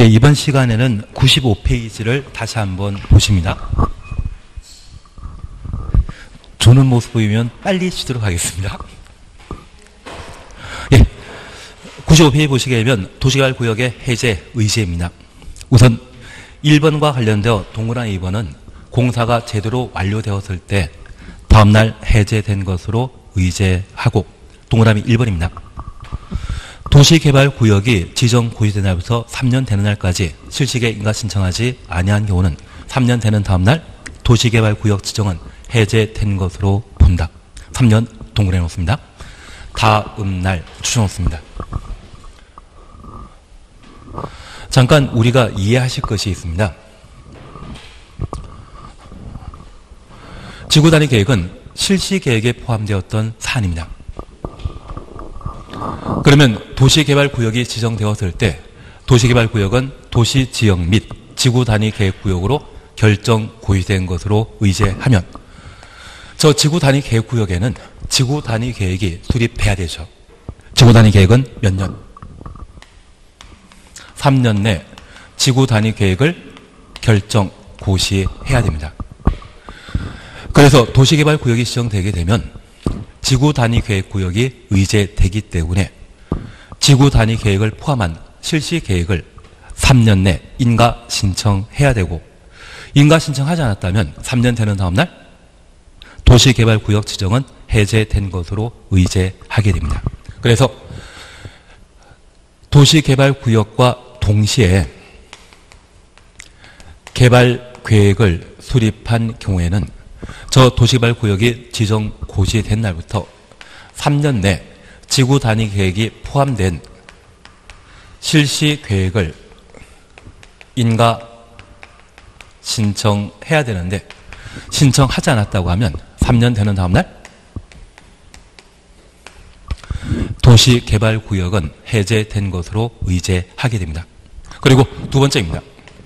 이번 시간에는 95페이지를 다시 한번 보십니다. 조는 모습 보이면 빨리 치도록 하겠습니다. 95페이지 보시게 되면 도시개발구역의 해제 의제입니다. 우선 1번과 관련되어 동그라미 2번은 공사가 제대로 완료되었을 때 다음날 해제된 것으로 의제하고, 동그라미 1번입니다. 도시개발구역이 지정 고시된 날부터 3년 되는 날까지 실시에 인가 신청하지 아니한 경우는 3년 되는 다음날 도시개발구역 지정은 해제된 것으로 본다. 3년 동그라미 놓습니다. 다음 날 추정 놓습니다. 잠깐 우리가 이해하실 것이 있습니다. 지구단위 계획은 실시계획에 포함되었던 사안입니다. 그러면 도시개발구역이 지정되었을 때 도시개발구역은 도시지역 및 지구단위 계획구역으로 결정 고시된 것으로 의제하면 저 지구단위 계획구역에는 지구단위 계획이 수립해야 되죠. 지구단위 계획은 몇 년? 3년 내 지구단위 계획을 결정 고시해야 됩니다. 그래서 도시개발구역이 지정되게 되면 지구단위 계획구역이 의제되기 때문에 지구단위 계획을 포함한 실시계획을 3년 내 인가 신청해야 되고, 인가 신청하지 않았다면 3년 되는 다음날 도시개발구역 지정은 해제된 것으로 의제하게 됩니다. 그래서 도시개발구역과 동시에 개발계획을 수립한 경우에는 저 도시개발구역이 지정 고시된 날부터 3년 내 지구단위 계획이 포함된 실시계획을 인가 신청해야 되는데, 신청하지 않았다고 하면 3년 되는 다음날 도시개발구역은 해제된 것으로 의제하게 됩니다. 그리고 두 번째입니다.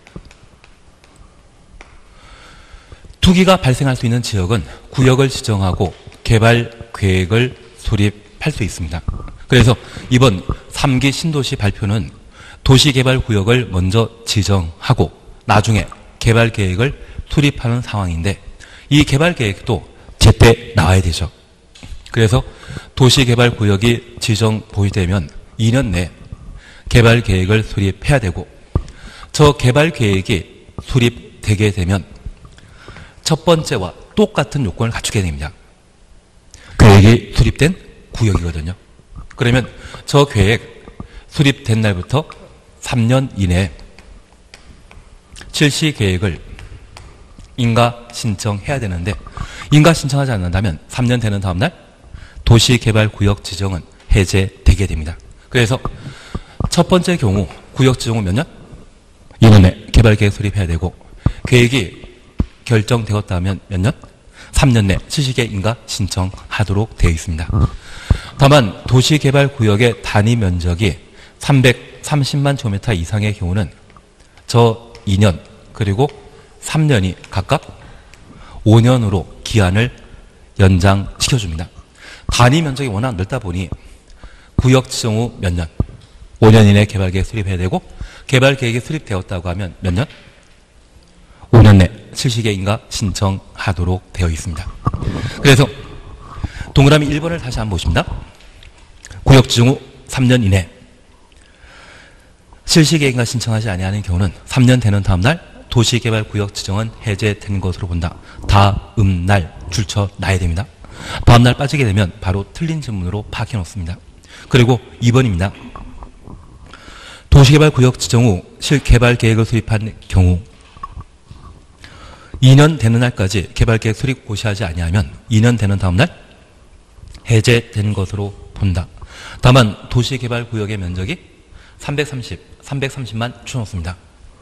투기가 발생할 수 있는 지역은 구역을 지정하고 개발계획을 수립할 수 있습니다. 그래서 이번 3기 신도시 발표는 도시개발구역을 먼저 지정하고 나중에 개발계획을 수립하는 상황인데, 이 개발계획도 제때 나와야 되죠. 그래서 도시개발구역이 지정 보이되면 2년 내 개발계획을 수립해야 되고, 저 개발계획이 수립되게 되면 첫 번째와 똑같은 요건을 갖추게 됩니다. 계획이 수립된 구역이거든요. 그러면 저 계획 수립된 날부터 3년 이내에 실시계획을 인가 신청해야 되는데, 인가 신청하지 않는다면 3년 되는 다음날 도시개발구역 지정은 해제되게 됩니다. 그래서 첫 번째 경우 구역 지정 후 몇 년? 2년 내 개발계획 수립해야 되고, 계획이 결정되었다면 몇 년? 3년 내 실시계획 인가 신청하도록 되어 있습니다. 다만 도시개발구역의 단위 면적이 330만 제곱미터 이상의 경우는 저 2년 그리고 3년이 각각 5년으로 기한을 연장시켜줍니다. 단위 면적이 워낙 넓다 보니 구역 지정 후 몇 년? 5년 이내에 개발계획 수립해야 되고, 개발계획이 수립되었다고 하면 몇 년? 5년 내 실시계획 인가 신청하도록 되어 있습니다. 그래서 동그라미 1번을 다시 한번 보십니다. 구역 지정 후 3년 이내 실시계획 인가 신청하지 아니하는 경우는 3년 되는 다음날 도시개발구역 지정은 해제된 것으로 본다. 다음 날 줄쳐놔야 됩니다. 다음 날 빠지게 되면 바로 틀린 질문으로 파악해 놓습니다. 그리고 2번입니다. 도시개발구역 지정 후 실개발계획을 수립한 경우 2년 되는 날까지 개발계획 수립 고시하지 아니하면 2년 되는 다음날 해제된 것으로 본다. 다만 도시개발구역의 면적이 330만 추놓습니다.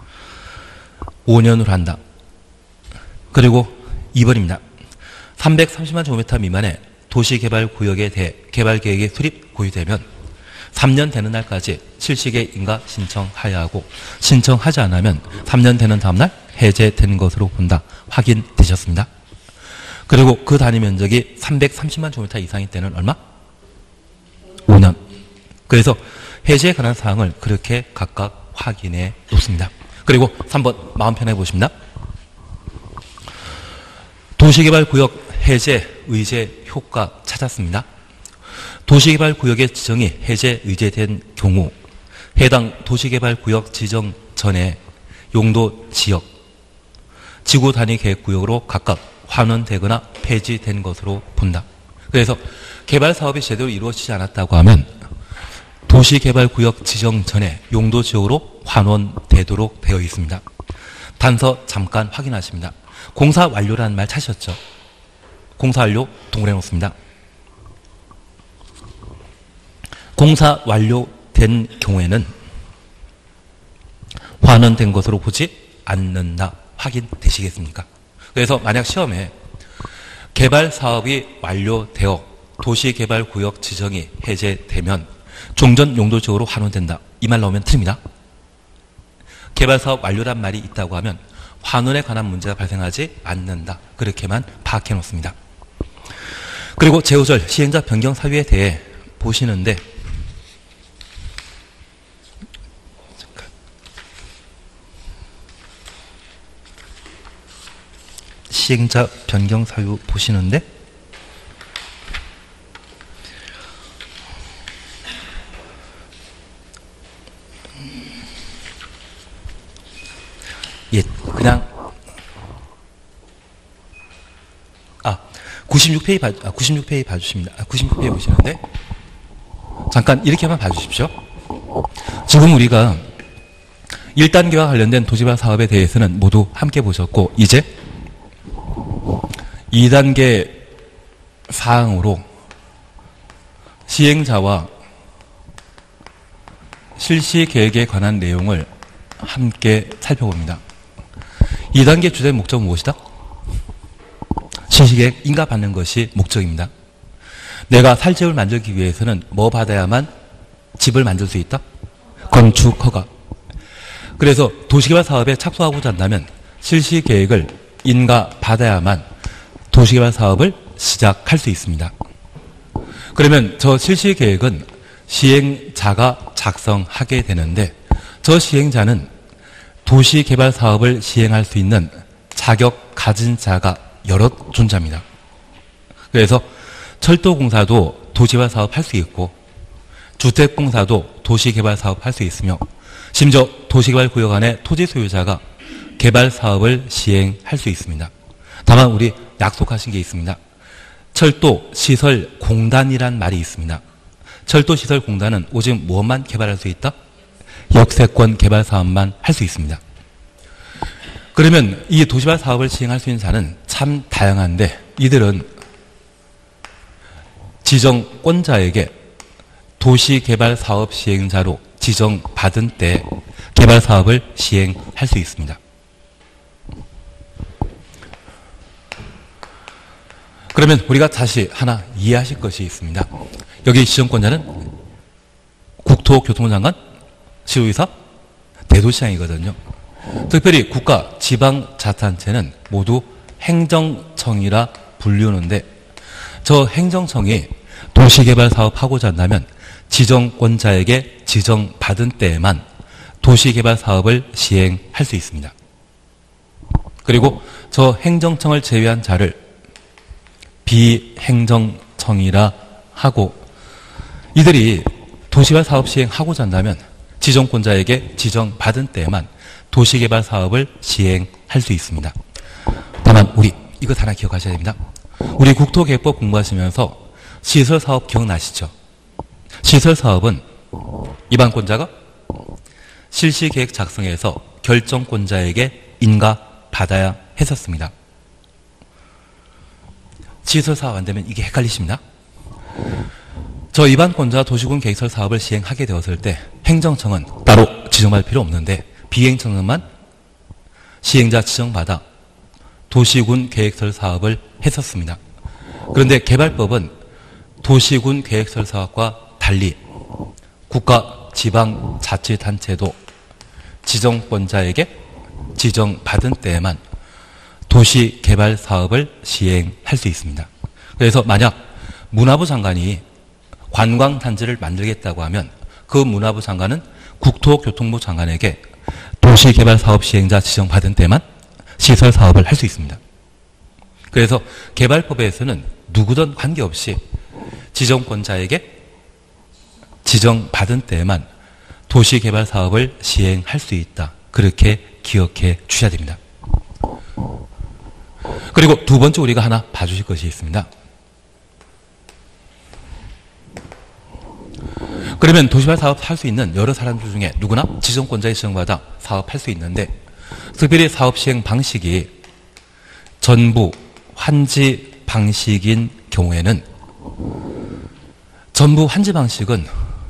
5년으로 한다. 그리고 2번입니다. 330만 제곱미터 미만의 도시개발구역에 대해 개발계획이 수립 고시되면 3년 되는 날까지 실시계획 인가 신청하여야 하고, 신청하지 않으면 3년 되는 다음날 해제된 것으로 본다. 확인되셨습니다. 그리고 그 단위 면적이 330만 제곱미터 이상일 때는 얼마? 5년. 그래서 해제에 관한 사항을 그렇게 각각 확인해 놓습니다. 그리고 3번 마음 편해 보십니다. 도시개발구역 해제 의제 효과 찾았습니다. 도시개발구역의 지정이 해제 의제된 경우 해당 도시개발구역 지정 전에 용도 지역, 지구 단위 계획구역으로 각각 환원되거나 폐지된 것으로 본다. 그래서 개발 사업이 제대로 이루어지지 않았다고 하면 도시개발구역 지정 전에 용도 지역으로 환원되도록 되어 있습니다. 단서 잠깐 확인하십니다. 공사 완료라는 말 찾으셨죠? 공사 완료 동그래 놓습니다. 공사 완료된 경우에는 환원된 것으로 보지 않는다. 확인되시겠습니까? 그래서 만약 시험에 개발 사업이 완료되어 도시개발구역 지정이 해제되면 종전 용도지역으로 환원된다. 이 말 나오면 틀립니다. 개발 사업 완료란 말이 있다고 하면 환원에 관한 문제가 발생하지 않는다. 그렇게만 파악해 놓습니다. 그리고 제5절 시행자 변경 사유에 대해 보시는데 시행자 변경 사유 보시는데 예, 그냥 96페이지 봐주십니다. 96페이지 보시는데 잠깐 이렇게만 봐주십시오. 지금 우리가 1단계와 관련된 도시개발 사업에 대해서는 모두 함께 보셨고 이제 2단계 사항으로 시행자와 실시 계획에 관한 내용을 함께 살펴봅니다. 2단계 주된 목적은 무엇이다? 실시계획 인가받는 것이 목적입니다. 내가 살 집을 만들기 위해서는 뭐 받아야만 집을 만들 수 있다? 건축 허가. 그래서 도시개발 사업에 착수하고자 한다면 실시계획을 인가받아야만 도시개발 사업을 시작할 수 있습니다. 그러면 저 실시계획은 시행자가 작성하게 되는데 저 시행자는 도시개발 사업을 시행할 수 있는 자격 가진 자가 여러 존재합니다. 그래서 철도공사도 도시개발 사업 할 수 있고 주택공사도 도시개발 사업 할 수 있으며 심지어 도시개발구역 안에 토지 소유자가 개발 사업을 시행할 수 있습니다. 다만 우리 약속하신 게 있습니다. 철도시설공단이란 말이 있습니다. 철도시설공단은 오직 무엇만 개발할 수 있다? 역세권 개발 사업만 할 수 있습니다. 그러면 이 도시개발 사업을 시행할 수 있는 자는 참 다양한데 이들은 지정권자에게 도시개발 사업 시행자로 지정받은 때 개발 사업을 시행할 수 있습니다. 그러면 우리가 다시 하나 이해하실 것이 있습니다. 여기 지정권자는 국토교통부 장관, 시도의사, 대도시장이거든요. 특별히 국가, 지방자치단체는 모두 행정청이라 불리우는데 저 행정청이 도시개발 사업하고자 한다면 지정권자에게 지정받은 때에만 도시개발 사업을 시행할 수 있습니다. 그리고 저 행정청을 제외한 자를 비행정청이라 하고 이들이 도시개발 사업 시행하고자 한다면 지정권자에게 지정받은 때에만 도시개발 사업을 시행할 수 있습니다. 다만 우리 이것 하나 기억하셔야 됩니다. 우리 국토계획법 공부하시면서 시설사업 기억나시죠? 시설사업은 입안권자가 실시계획 작성에서 결정권자에게 인가받아야 했었습니다. 시설사업 안 되면 이게 헷갈리십니다. 저 입안권자 도시군 계획설 사업을 시행하게 되었을 때 행정청은 따로 지정받을 필요 없는데 비행청만 시행자 지정받아 도시군 계획설 사업을 했었습니다. 그런데 개발법은 도시군 계획설 사업과 달리 국가 지방자치단체도 지정권자에게 지정받은 때에만 도시개발 사업을 시행할 수 있습니다. 그래서 만약 문화부 장관이 관광단지를 만들겠다고 하면 그 문화부 장관은 국토교통부 장관에게 도시개발사업 시행자 지정받은 때만 시설 사업을 할 수 있습니다. 그래서 개발법에서는 누구든 관계없이 지정권자에게 지정받은 때에만 도시개발 사업을 시행할 수 있다. 그렇게 기억해 주셔야 됩니다. 그리고 두 번째 우리가 하나 봐주실 것이 있습니다. 그러면 도시개발 사업 할 수 있는 여러 사람들 중에 누구나 지정권자의 지정받아 사업할 수 있는데, 특별히 사업 시행 방식이 전부 환지 방식인 경우에는, 전부 환지 방식은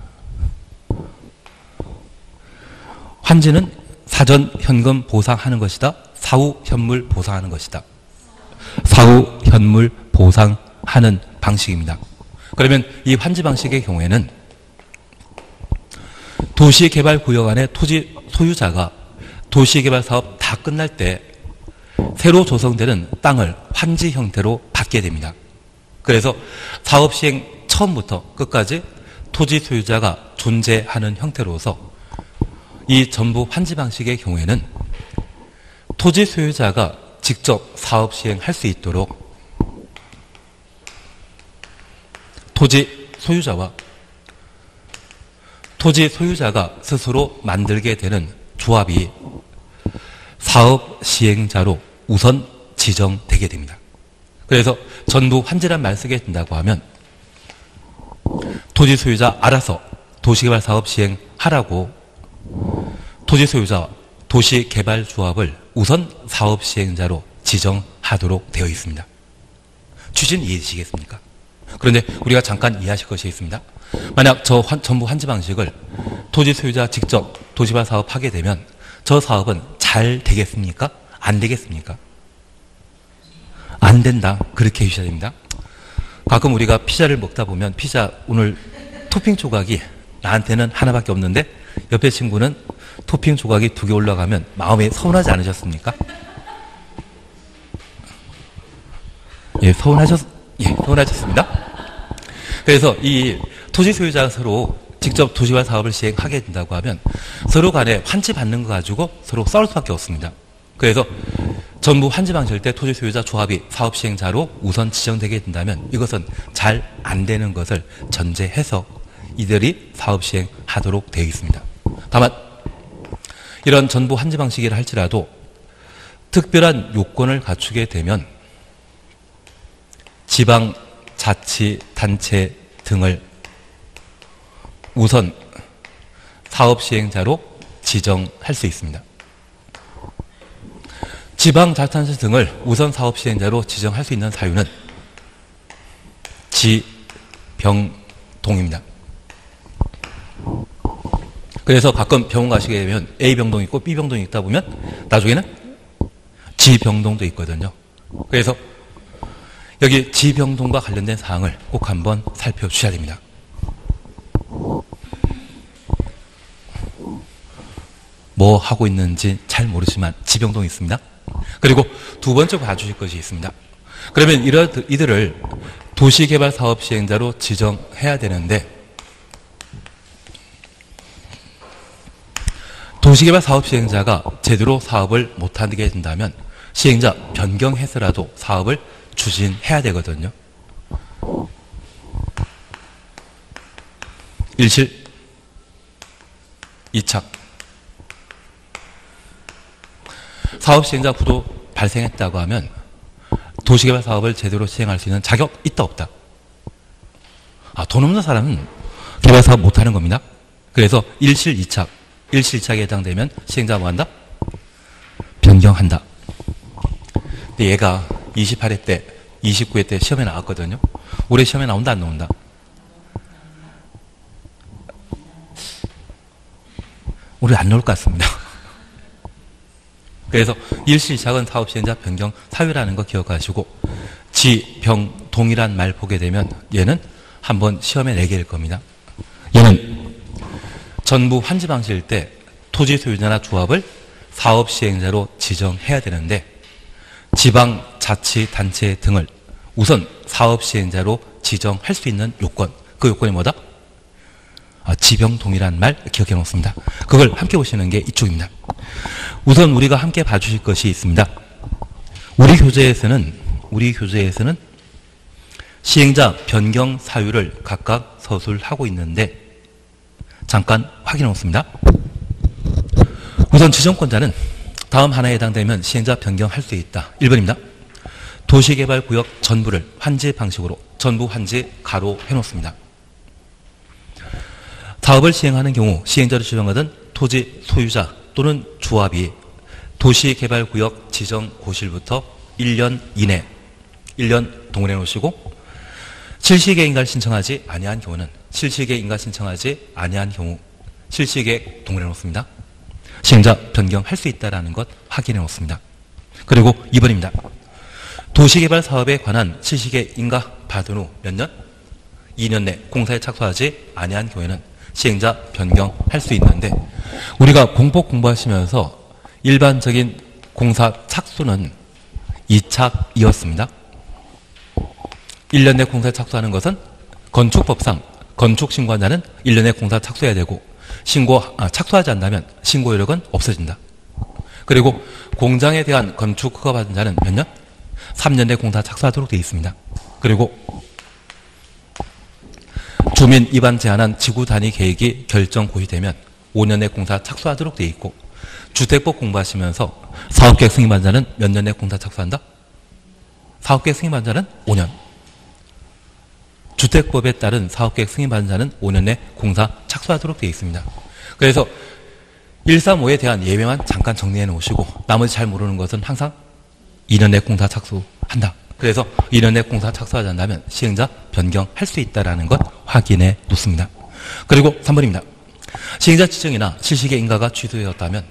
환지는 사전 현금 보상하는 것이다. 사후 현물 보상하는 것이다. 사후 현물 보상하는 방식입니다. 그러면 이 환지 방식의 경우에는 도시개발구역 안에 토지 소유자가 도시개발 사업 다 끝날 때 새로 조성되는 땅을 환지 형태로 받게 됩니다. 그래서 사업 시행 처음부터 끝까지 토지 소유자가 존재하는 형태로서 이 전부 환지 방식의 경우에는 토지 소유자가 직접 사업 시행할 수 있도록 토지 소유자가 스스로 만들게 되는 조합이 사업 시행자로 우선 지정되게 됩니다. 그래서 전부 환지란 말 쓰게 된다고 하면 토지 소유자 알아서 도시개발 사업 시행하라고 토지 소유자 도시개발조합을 우선 사업 시행자로 지정하도록 되어 있습니다. 취지는 이해되시겠습니까? 그런데 우리가 잠깐 이해하실 것이 있습니다. 만약 전부 환지 방식을 토지 소유자 직접 도시개발 사업하게 되면 저 사업은 잘 되겠습니까? 안 되겠습니까? 안 된다. 그렇게 해주셔야 됩니다. 가끔 우리가 피자를 먹다 보면 피자 오늘 토핑 조각이 나한테는 하나밖에 없는데 옆에 친구는 토핑 조각이 2개 올라가면 마음에 서운하지 않으셨습니까? 예, 서운하셨습니다. 그래서 이 토지 소유자가 서로 직접 도시개발 사업을 시행하게 된다고 하면 서로 간에 환지 받는 거 가지고 서로 싸울 수밖에 없습니다. 그래서 전부 환지 방식일 때 토지 소유자 조합이 사업 시행자로 우선 지정되게 된다면 이것은 잘 안 되는 것을 전제해서 이들이 사업 시행하도록 되어 있습니다. 다만 이런 전부 환지 방식이라 할지라도 특별한 요건을 갖추게 되면 지방자치단체 등을 우선 사업 시행자로 지정할 수 있습니다. 지방자치단체 등을 우선 사업 시행자로 지정할 수 있는 사유는 지병동입니다. 그래서 가끔 병원 가시게 되면 A병동이 있고 B병동이 있다 보면 나중에는 G병동도 있거든요. 그래서 여기 G병동과 관련된 사항을 꼭 한번 살펴주셔야 됩니다. 뭐 하고 있는지 잘 모르지만 G병동이 있습니다. 그리고 두 번째 봐주실 것이 있습니다. 그러면 이들을 도시개발 사업 시행자로 지정해야 되는데 도시개발 사업 시행자가 제대로 사업을 못하게 된다면 시행자 변경해서라도 사업을 추진해야 되거든요. 일실, 이착. 사업 시행자 부도 발생했다고 하면 도시개발 사업을 제대로 시행할 수 있는 자격 있다 없다? 돈 없는 사람은 개발 사업 못하는 겁니다. 그래서 일실, 이착. 일실, 이착에 해당되면 시행자가 뭐 한다? 변경한다. 근데 얘가 28회 때, 29회 때 시험에 나왔거든요. 올해 시험에 나온다 안 나온다? 올해 안 나올 것 같습니다. 그래서 일시작은 사업 시행자 변경 사유라는 거 기억하시고 지병동이란 말 보게 되면 얘는 한번 시험에 내게 될 겁니다. 얘는 전부 환지 방식일 때 토지 소유자나 조합을 사업 시행자로 지정해야 되는데 지방자치단체 등을 우선 사업 시행자로 지정할 수 있는 요건, 그 요건이 뭐다? 지병동이라는 말 기억해 놓습니다. 그걸 함께 보시는 게 이쪽입니다. 우선 우리가 함께 봐주실 것이 있습니다. 우리 교재에서는 시행자 변경 사유를 각각 서술하고 있는데 잠깐 확인해 놓습니다. 우선 지정권자는 다음 하나에 해당되면 시행자 변경할 수 있다. 1번입니다. 도시개발구역 전부를 환지 방식으로 전부 환지 가로 해놓습니다. 사업을 시행하는 경우 시행자로 지정하던 토지 소유자 또는 조합이 도시개발구역 지정 고시일부터 1년 이내 1년 동원해 놓으시고 실시계획 인가를 신청하지 아니한 경우는 실시계획 인가 신청하지 아니한 경우 실시계획 동원해 놓습니다. 시행자 변경할 수 있다는 것 확인해 놓습니다. 그리고 2번입니다. 도시개발 사업에 관한 실시계획 인가 받은 후 몇 년? 2년 내 공사에 착수하지 아니한 경우에는 시행자 변경할 수 있는데 우리가 공법 공부하시면서 일반적인 공사 착수는 2착이었습니다. 1년 내 공사에 착수하는 것은 건축법상 건축신고한자는 1년 내 공사 착수해야 되고 착수하지 않는다면 신고 효력은 없어진다. 그리고 공장에 대한 건축 허가 받은 자는 몇 년? 3년 내 공사 착수하도록 되어 있습니다. 그리고 주민 입안 제한한 지구 단위 계획이 결정 고시되면 5년 내 공사 착수하도록 되어 있고 주택법 공부하시면서 사업계획 승인받은 자는 몇 년 내 공사 착수한다? 사업계획 승인받은 자는 5년. 주택법에 따른 사업계획 승인받은 자는 5년 내 공사 착수하도록 되어 있습니다. 그래서 135에 대한 예외만 잠깐 정리해 놓으시고 나머지 잘 모르는 것은 항상 2년 내 공사 착수한다. 그래서 2년 내 공사 착수하지 않는다면 시행자 변경할 수 있다는 것 확인해 놓습니다. 그리고 3번입니다. 시행자 지정이나 실시계 인가가 취소되었다면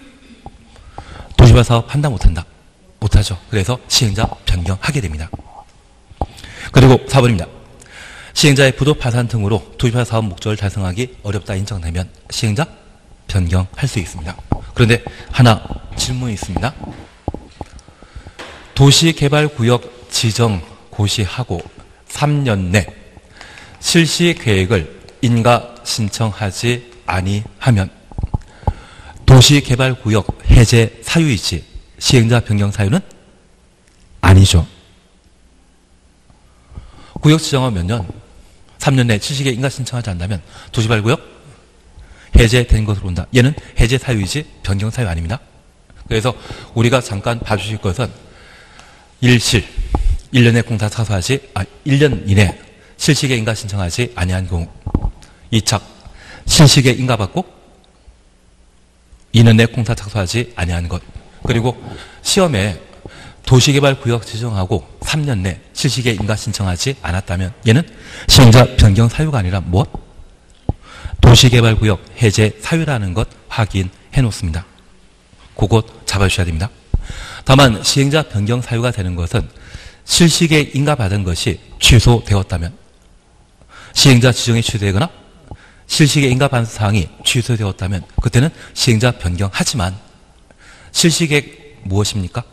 도시개발 사업 한다 못한다? 못하죠. 그래서 시행자 변경하게 됩니다. 그리고 4번입니다. 시행자의 부도 파산 등으로 도시개발 사업 목적을 달성하기 어렵다 인정되면 시행자 변경할 수 있습니다. 그런데 하나 질문이 있습니다. 도시개발구역 지정 고시하고 3년 내 실시 계획을 인가 신청하지 아니하면 도시개발구역 해제 사유이지 시행자 변경 사유는 아니죠. 구역 지정은 몇 년? 3년 내 실시 계획 인가 신청하지 않는다면 도시개발구역 해제된 것으로 본다. 얘는 해제 사유이지 변경 사유 아닙니다. 그래서 우리가 잠깐 봐주실 것은 1년 내 공사 착수하지 1년 이내 실시계 인가 신청하지 아니한 경우 2착 실시계 인가 받고 2년 내 공사 착수하지 아니한 것. 그리고 시험에 도시개발구역 지정하고 3년 내 실시계 인가 신청하지 않았다면 얘는 시행자 변경 사유가 아니라 무엇? 도시개발구역 해제 사유라는 것 확인해 놓습니다. 그것 잡아주셔야 됩니다. 다만 시행자 변경 사유가 되는 것은 실시계획 인가 받은 것이 취소되었다면 시행자 지정이 취소되거나 실시계획 인가 받은 사항이 취소되었다면 그때는 시행자 변경하지만 실시계획 무엇입니까?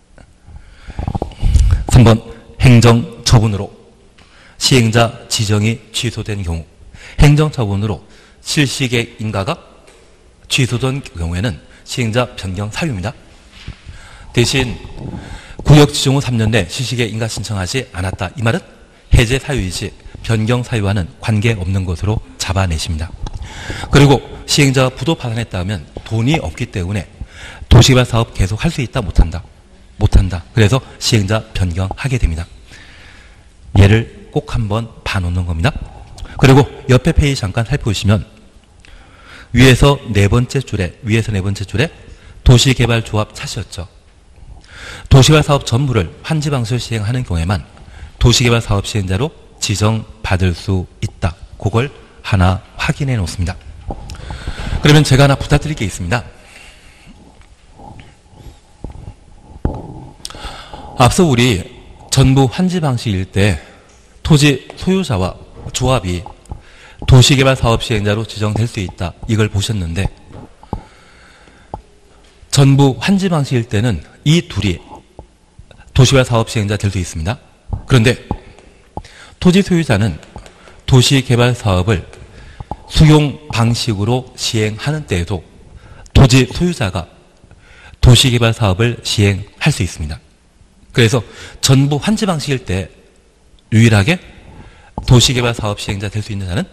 3번 행정처분으로 시행자 지정이 취소된 경우 행정처분으로 실시계획 인가가 취소된 경우에는 시행자 변경 사유입니다. 대신 구역 지정 후 3년 내 실시계획 인가 신청하지 않았다. 이 말은 해제 사유이지 변경 사유와는 관계없는 것으로 잡아내십니다. 그리고 시행자가 부도 파산했다 하면 돈이 없기 때문에 도시개발 사업 계속 할 수 있다 못한다? 못한다. 그래서 시행자 변경하게 됩니다. 얘를 꼭 한번 봐놓는 겁니다. 그리고 옆에 페이지 잠깐 살펴보시면 위에서 네 번째 줄에 도시개발조합 차시였죠. 도시개발 사업 전부를 환지 방식으로 시행하는 경우에만 도시개발 사업 시행자로 지정받을 수 있다. 그걸 하나 확인해 놓습니다. 그러면 제가 하나 부탁드릴 게 있습니다. 앞서 우리 전부 환지 방식일 때 토지 소유자와 조합이 도시개발 사업 시행자로 지정될 수 있다. 이걸 보셨는데 전부 환지 방식일 때는 이 둘이 도시개발 사업 시행자 될 수 있습니다. 그런데 토지 소유자는 도시개발 사업을 수용 방식으로 시행하는 때에도 토지 소유자가 도시개발 사업을 시행할 수 있습니다. 그래서 전부 환지 방식일 때 유일하게 도시개발 사업 시행자 될 수 있는 자는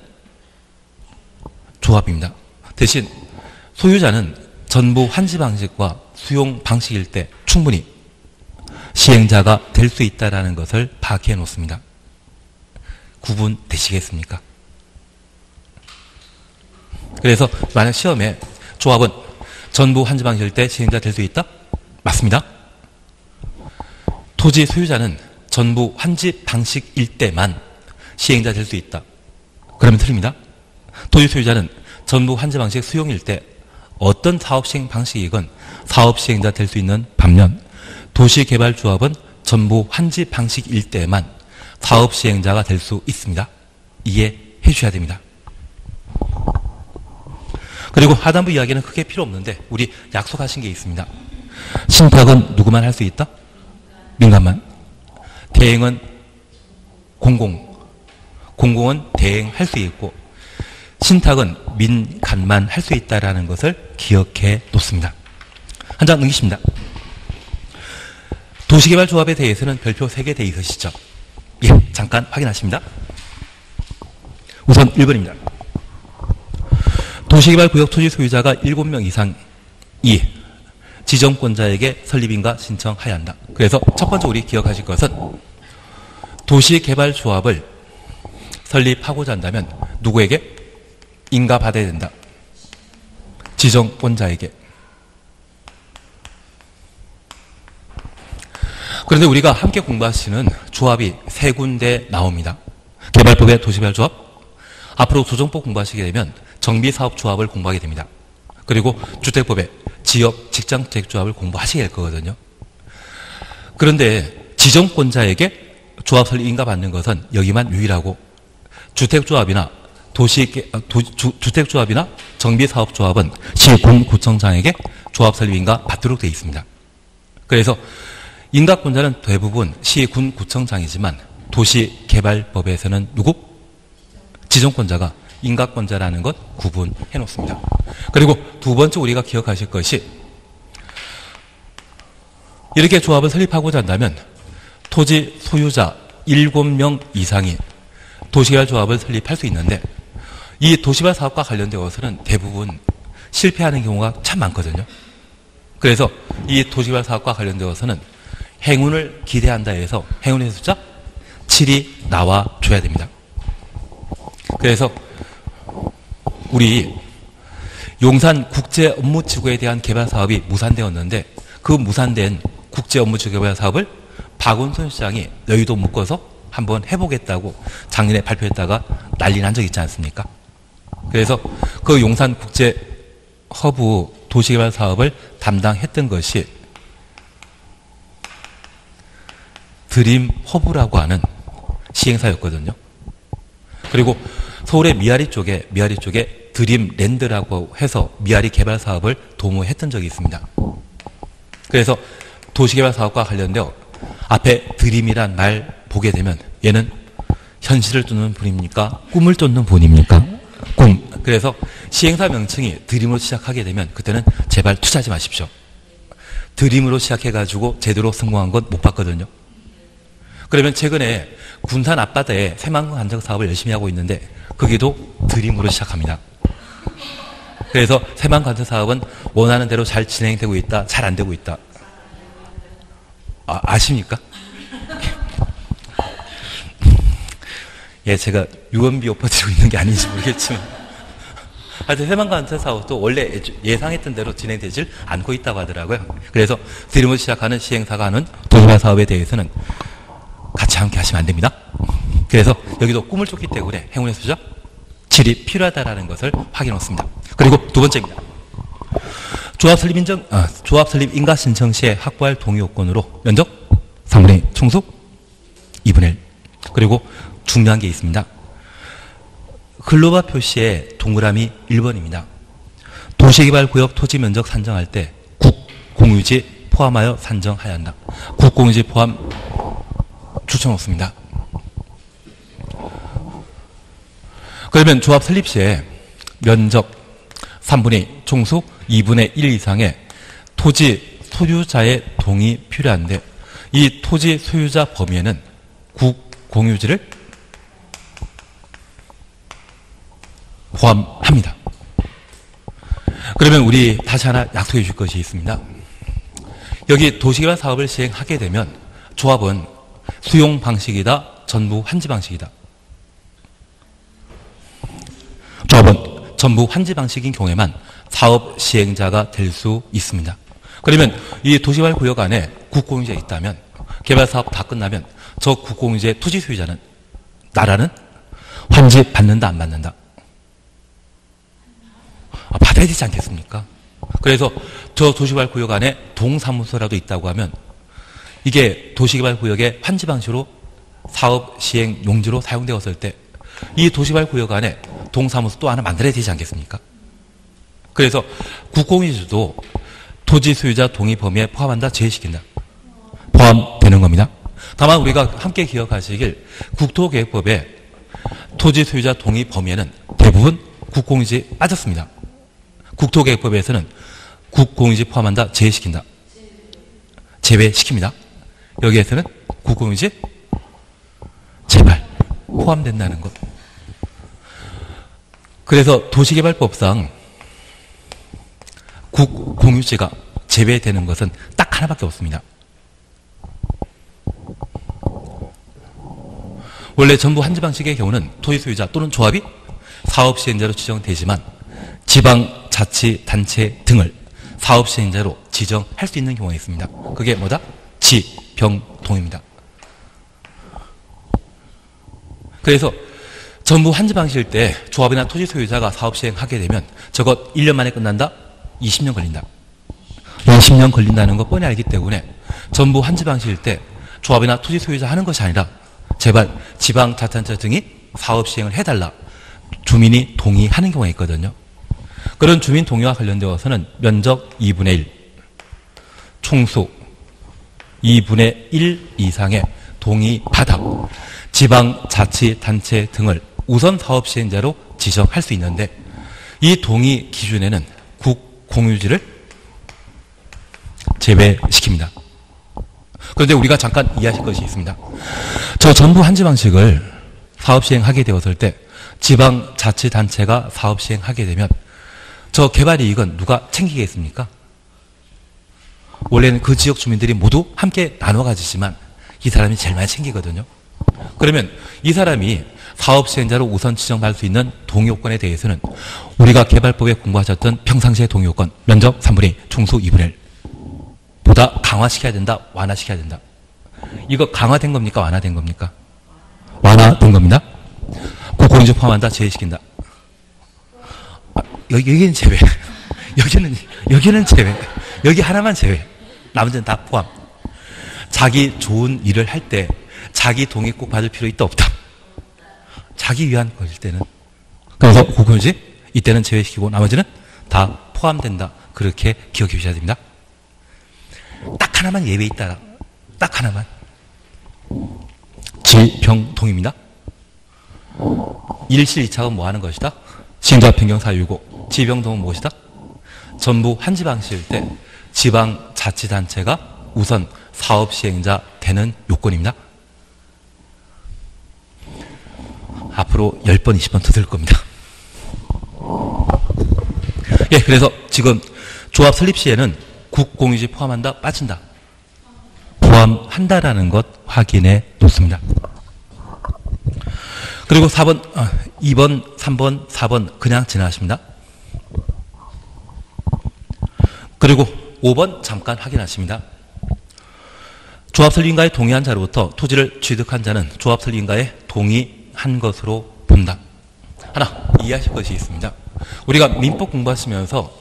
조합입니다. 대신 소유자는 전부 환지 방식과 수용 방식일 때 충분히 시행자가 될 수 있다는 것을 파악해 놓습니다. 구분되시겠습니까? 그래서 만약 시험에 조합은 전부 환지 방식일 때 시행자 될 수 있다? 맞습니다. 토지 소유자는 전부 환지 방식일 때만 시행자 될 수 있다. 그러면 틀립니다. 토지 소유자는 전부 환지 방식 수용일 때 어떤 사업 시행 방식이건 사업 시행자 될 수 있는 반면 도시개발조합은 전부 환지 방식일 때만 사업 시행자가 될 수 있습니다. 이해해 주셔야 됩니다. 그리고 하단부 이야기는 크게 필요 없는데 우리 약속하신 게 있습니다. 신탁은 누구만 할 수 있다? 민간만. 대행은 공공은 대행할 수 있고 신탁은 민간만 할 수 있다는 것을 기억해 놓습니다. 한 장 넘기십니다. 도시개발조합에 대해서는 별표 3개 돼 있으시죠? 예, 잠깐 확인하십니다. 우선 1번입니다. 도시개발구역 토지 소유자가 7명 이상이 지정권자에게 설립인가 신청해야 한다. 그래서 첫 번째 우리 기억하실 것은 도시개발조합을 설립하고자 한다면 누구에게? 인가 받아야 된다. 지정권자에게. 그런데 우리가 함께 공부하시는 조합이 3군데 나옵니다. 개발법의 도시개발조합, 앞으로 조정법 공부하시게 되면 정비사업조합을 공부하게 됩니다. 그리고 주택법의 지역 직장주택조합을 공부하시게 될 거거든요. 그런데 지정권자에게 조합 설립 인가 받는 것은 여기만 유일하고 주택조합이나 주택조합이나 정비사업조합은 시군구청장에게 조합 설립 인가 받도록 되어 있습니다. 그래서 인가권자는 대부분 시군구청장이지만 도시개발법에서는 누구? 지정권자가 인가권자라는 것 구분해 놓습니다. 그리고 두 번째 우리가 기억하실 것이 이렇게 조합을 설립하고자 한다면 토지 소유자 7명 이상이 도시개발 조합을 설립할 수 있는데 이 도시개발 사업과 관련되어서는 대부분 실패하는 경우가 참 많거든요. 그래서 이 도시개발 사업과 관련되어서는 행운을 기대한다 해서 행운의 숫자 7이 나와줘야 됩니다. 그래서 우리 용산 국제업무지구에 대한 개발 사업이 무산되었는데 그 무산된 국제업무지구 개발 사업을 박원순 시장이 여의도 묶어서 한번 해보겠다고 작년에 발표했다가 난리 난 적 있지 않습니까? 그래서 그 용산 국제허브 도시개발 사업을 담당했던 것이 드림허브라고 하는 시행사였거든요. 그리고 서울의 미아리 쪽에 드림랜드라고 해서 미아리 개발 사업을 도모했던 적이 있습니다. 그래서 도시개발 사업과 관련되어 앞에 드림이란 말 보게 되면 얘는 현실을 쫓는 분입니까? 꿈을 쫓는 분입니까? 꿈. 그래서 시행사 명칭이 드림으로 시작하게 되면 그때는 제발 투자하지 마십시오. 드림으로 시작해가지고 제대로 성공한 건 못 봤거든요. 그러면 최근에 군산 앞바다에 새만금 간척 사업을 열심히 하고 있는데 거기도 드림으로 시작합니다. 그래서 새만금 간척 사업은 원하는 대로 잘 진행되고 있다, 잘 안 되고 있다. 아십니까? 예, 제가 유언비 오퍼 드리고 있는 게 아닌지 모르겠지만 하여튼 새만금 간척 사업도 원래 예상했던 대로 진행되질 않고 있다고 하더라고요. 그래서 드림으로 시작하는 시행사가 하는 도시개발 사업에 대해서는 같이 함께 하시면 안 됩니다. 그래서 여기도 꿈을 쫓기 때문에 행운의 숫자 7이 필요하다는 것을 확인해 놓습니다. 그리고 두 번째입니다. 조합 설립 인가 신청 시에 확보할 동의 요건으로 면적 3분의 1, 총수 2분의 1. 그리고 중요한 게 있습니다. 글로바 표시에 동그라미 1번입니다. 도시개발구역 토지 면적 산정할 때 국공유지 포함하여 산정해야 한다. 국공유지 포함 추천 없습니다. 그러면 조합 설립 시에 면적 3분의 2, 총수 2분의 1 이상의 토지 소유자의 동의 필요한데 이 토지 소유자 범위에는 국공유지를 포함합니다. 그러면 우리 다시 하나 약속해 줄 것이 있습니다. 여기 도시개발 사업을 시행하게 되면 조합은 수용 방식이다, 전부 환지 방식이다. 조합은 전부 환지 방식인 경우에만 사업 시행자가 될 수 있습니다. 그러면 이 도시개발 구역 안에 국공유지가 있다면 개발 사업 다 끝나면 저 국공유지의 토지 소유자는 나라는 환지 받는다 안 받는다? 받아야 되지 않겠습니까? 그래서 저 도시개발 구역 안에 동사무소라도 있다고 하면 이게 도시개발 구역의 환지 방식으로 사업 시행 용지로 사용되었을 때 이 도시개발 구역 안에 동사무소 또 하나 만들어야 되지 않겠습니까? 그래서 국공유지도 토지 소유자 동의 범위에 포함한다, 제외시킨다. 포함되는 겁니다. 다만 우리가 함께 기억하시길 국토계획법에 토지 소유자 동의 범위에는 대부분 국공유지 빠졌습니다. 국토계획법에서는 국공유지 포함한다, 제외시킨다. 제외시킵니다. 여기에서는 국공유지 제발 포함된다는 것. 그래서 도시개발법상 국공유지가 제외되는 것은 딱 하나밖에 없습니다. 원래 전부 환지 방식의 경우는 토지 소유자 또는 조합이 사업 시행자로 지정되지만 지방자치단체 등을 사업 시행자로 지정할 수 있는 경우가 있습니다. 그게 뭐다? 지병동입니다. 그래서 전부 환지 방식일 때 조합이나 토지 소유자가 사업 시행하게 되면 저것 1년 만에 끝난다? 20년 걸린다. 20년 걸린다는 거 뻔히 알기 때문에 전부 환지 방식일 때 조합이나 토지 소유자 하는 것이 아니라 제발 지방자치단체 등이 사업 시행을 해달라. 주민이 동의하는 경우가 있거든요. 그런 주민 동의와 관련되어서는 면적 2분의 1, 총수 2분의 1 이상의 동의받아 지방자치단체 등을 우선 사업 시행자로 지정할 수 있는데 이 동의 기준에는 국공유지를 제외시킵니다. 그런데 우리가 잠깐 이해하실 것이 있습니다. 저 전부 환지 방식을 사업 시행하게 되었을 때 지방자치단체가 사업 시행하게 되면 저 개발 이익은 누가 챙기겠습니까? 원래는 그 지역 주민들이 모두 함께 나눠 가지지만 이 사람이 제일 많이 챙기거든요. 그러면 이 사람이 사업 시행자로 우선 지정받을 수 있는 동의요건에 대해서는 우리가 개발법에 공부하셨던 평상시의 동의요건 면적 3분의 2, 총수 2분의 1 보다 강화시켜야 된다, 완화시켜야 된다. 이거 강화된 겁니까? 완화된 겁니까? 완화된 겁니다. 국공유지 포함한다, 제외시킨다. 여기는 제외. 여기는 제외. 여기 하나만 제외. 나머지는 다 포함. 자기 좋은 일을 할 때 자기 동의 꼭 받을 필요 있다 없다. 자기 위한 것일 때는. 그래서 국공유지 이때는 제외시키고 나머지는 다 포함된다. 그렇게 기억해 주셔야 됩니다. 딱 하나만 예외 있다. 딱 하나만. 지병동입니다. 일실 이착은 뭐 하는 것이다? 시행자 변경 사유고 지병동은 무엇이다? 전부 환지 방식일 때 지방자치단체가 우선 사업 시행자 되는 요건입니다. 앞으로 10번, 20번 더 들 겁니다. 예, 그래서 지금 조합 설립 시에는 국공유지 포함한다, 빠진다. 포함한다라는 것 확인해 놓습니다. 그리고 4번, 2번, 3번, 4번 그냥 지나가십니다. 그리고 5번 잠깐 확인하십니다. 조합 설립인가에 동의한 자로부터 토지를 취득한 자는 조합 설립인가에 동의한 것으로 본다. 하나 이해하실 것이 있습니다. 우리가 민법 공부하시면서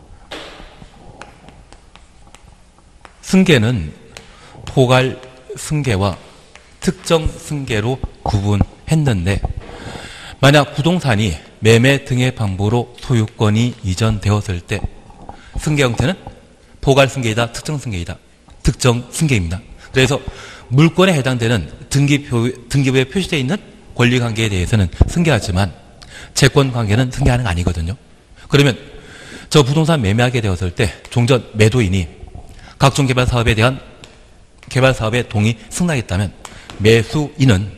승계는 포괄 승계와 특정 승계로 구분했는데 만약 부동산이 매매 등의 방법으로 소유권이 이전되었을 때 승계 형태는 포괄 승계이다, 특정 승계이다. 특정 승계입니다. 그래서 물권에 해당되는 등기부에 표시되어 있는 권리관계에 대해서는 승계하지만 채권 관계는 승계하는 거 아니거든요. 그러면 저 부동산 매매하게 되었을 때 종전 매도인이 각종 개발 사업에 대한 개발 사업에 동의 승낙했다면 매수인은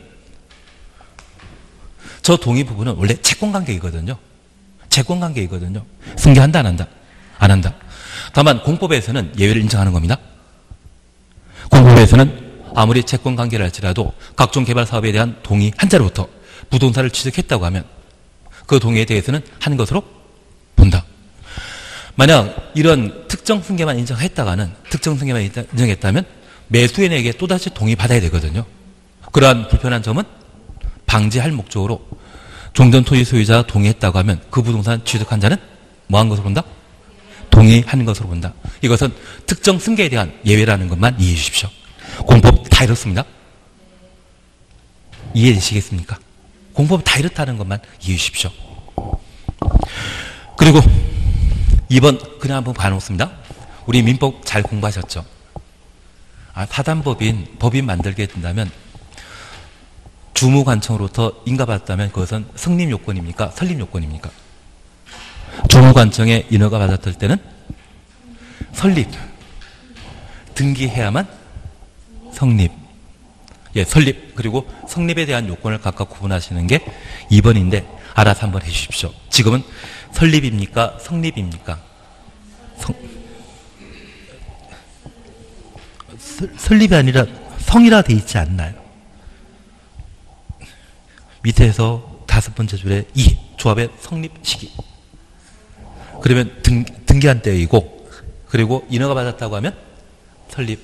저 동의 부분은 원래 채권 관계이거든요. 채권 관계이거든요. 승계한다 안 한다? 안 한다. 다만 공법에서는 예외를 인정하는 겁니다. 공법에서는 아무리 채권 관계를 할지라도 각종 개발 사업에 대한 동의 한자로부터 부동산을 취득했다고 하면 그 동의에 대해서는 한 것으로 본다. 만약 이런 특정 승계만 인정했다가는 특정 승계만 인정했다면 매수인에게 또다시 동의 받아야 되거든요. 그러한 불편한 점은 방지할 목적으로 종전 토지 소유자가 동의했다고 하면 그 부동산 취득한 자는 뭐 한 것으로 본다? 동의한 것으로 본다. 이것은 특정 승계에 대한 예외라는 것만 이해해 주십시오. 공법 다 이렇습니다. 이해되시겠습니까? 공법 다 이렇다는 것만 이해해 주십시오. 그리고 2번 그냥 한번 봐놓습니다. 우리 민법 잘 공부하셨죠? 법인 만들게 된다면 주무관청으로부터 인가받았다면 그것은 성립 요건입니까? 설립 요건입니까? 주무관청에 인허가 받았을 때는 설립, 등기해야만 성립. 예, 설립. 그리고 성립에 대한 요건을 각각 구분하시는 게 2번인데 알아서 한번 해 주십시오. 지금은 설립입니까? 성립입니까? 설립이 아니라 성이라 돼 있지 않나요? 밑에서 5번째 줄에 이 조합의 성립 시기. 그러면 등기한 때이고, 그리고 인허가 받았다고 하면 설립.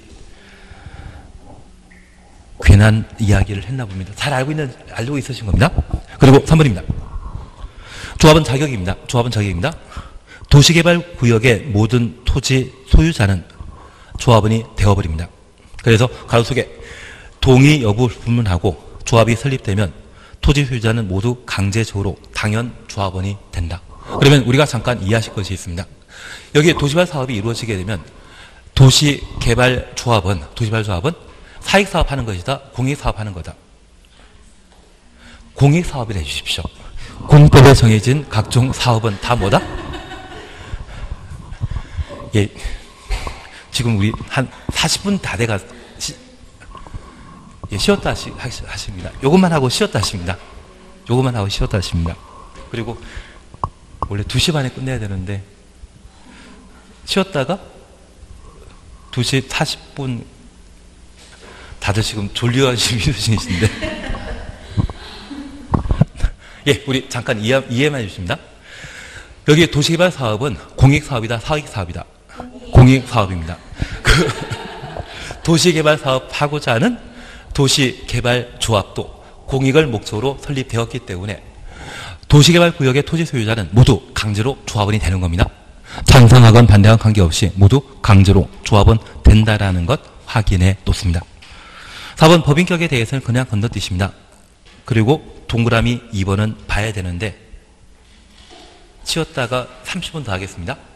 괜한 이야기를 했나 봅니다. 잘 알고 있으신 겁니다. 그리고 3번입니다. 조합은 자격입니다. 조합은 자격입니다. 도시개발구역의 모든 토지 소유자는 조합원이 되어버립니다. 그래서 가로 속에 동의 여부를 불문하고 조합이 설립되면 토지 소유자는 모두 강제적으로 당연 조합원이 된다. 그러면 우리가 잠깐 이해하실 것이 있습니다. 여기에 도시개발 사업이 이루어지게 되면 도시개발조합은 사익사업하는 것이다, 공익사업하는 거다. 공익사업을 해주십시오. 공법에 정해진 각종 사업은 다 뭐다? 예, 지금 우리 한 40분 다 돼가 쉬었다 하십니다. 요것만 하고 쉬었다 하십니다. 요것만 하고 쉬었다 하십니다. 그리고 원래 2시 반에 끝내야 되는데 쉬었다가 2시 40분 다들 지금 졸려하시는 중이신데 예, 우리 잠깐 이해만 해주십니다. 여기 도시개발 사업은 공익사업이다, 사익사업이다? 공익사업입니다. 그 도시개발 사업 하고자 하는 도시개발조합도 공익을 목적으로 설립되었기 때문에 도시개발구역의 토지 소유자는 모두 강제로 조합원이 되는 겁니다. 찬성하건 반대하건 관계없이 모두 강제로 조합원 된다라는 것 확인해 놓습니다. 4번 법인격에 대해서는 그냥 건너뛰십니다. 그리고 동그라미 2번은 봐야 되는데 치웠다가 30분 더 하겠습니다.